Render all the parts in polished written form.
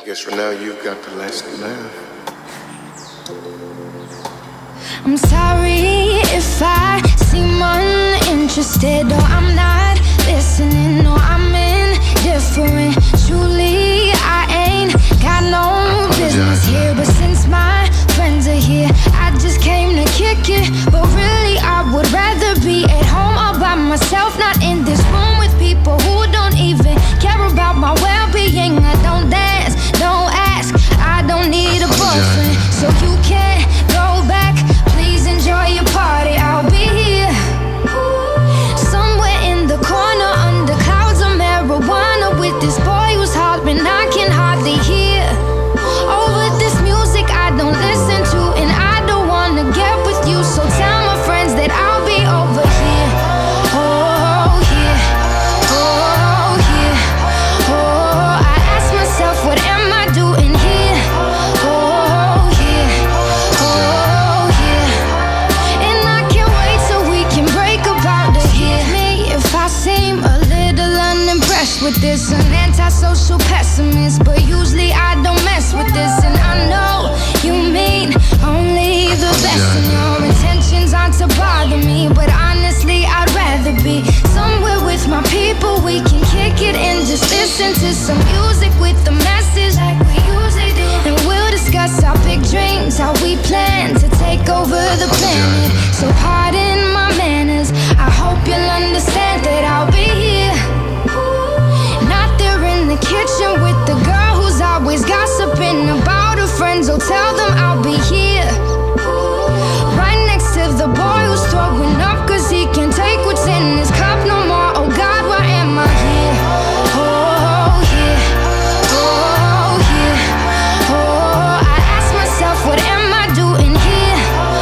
guess for now you've got the last laugh. I'm sorry if I seem uninterested, or I'm not listening, or I'm indifferent. Truly, I ain't got no business here, but since my friends are here, I just came to kick it. But really, I would rather be at home all by myself, not in this room with people who don't even care about my well-being. I don't dance, don't ask, I don't need a boyfriend, so you can't go back. Please enjoy your party, I'll be here somewhere in the corner under clouds of marijuana with this boy who's hollering I can hardly hear. Over this music I don't listen to, and I don't wanna get with you, so tell my friends that I'll be over here. Oh yeah, oh yeah, oh, I ask myself, what am I doing here? Oh yeah, oh yeah, and I can't wait till we can break up out of here. Me if I seem a little unimpressed with this, an antisocial pessimist, but usually I don't mess with this, and I know you mean only the best, and your intentions aren't to bother me, but honestly I'd rather be somewhere with my people. We can kick it and just listen to some music with the message like we usually do, and we'll discuss our big dreams, how we plan to take over the planet. So pardon my manners, I hope you'll understand that I'll be here, not there in the kitchen with the girl who's always gossiping about her friends. Oh, tell them I'll be here right next to the boy who's throwing up cause he can't take what's in his cup no more. Oh God, why am I here? Oh yeah, oh yeah, oh, I ask myself, what am I doing here?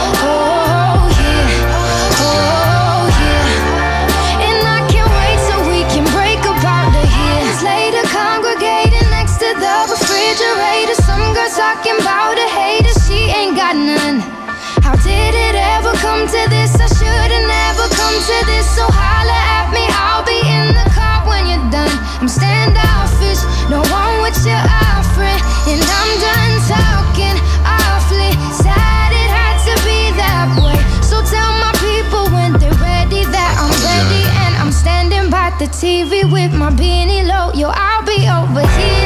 Oh yeah, oh yeah, and I can't wait till we can break up out of here. Years later, congregating next to the refrigerator, some girl talking about a hater, she ain't got none. How did it ever come to this? I should've never come to this, so holla at me, I'll be in the car when you're done. I'm standoffish, no one what you're offering, and I'm done talking awfully. Sad it had to be that way, so tell my people when they're ready that I'm ready, and I'm standing by the TV with my beanie low. Yo, I'll be over here.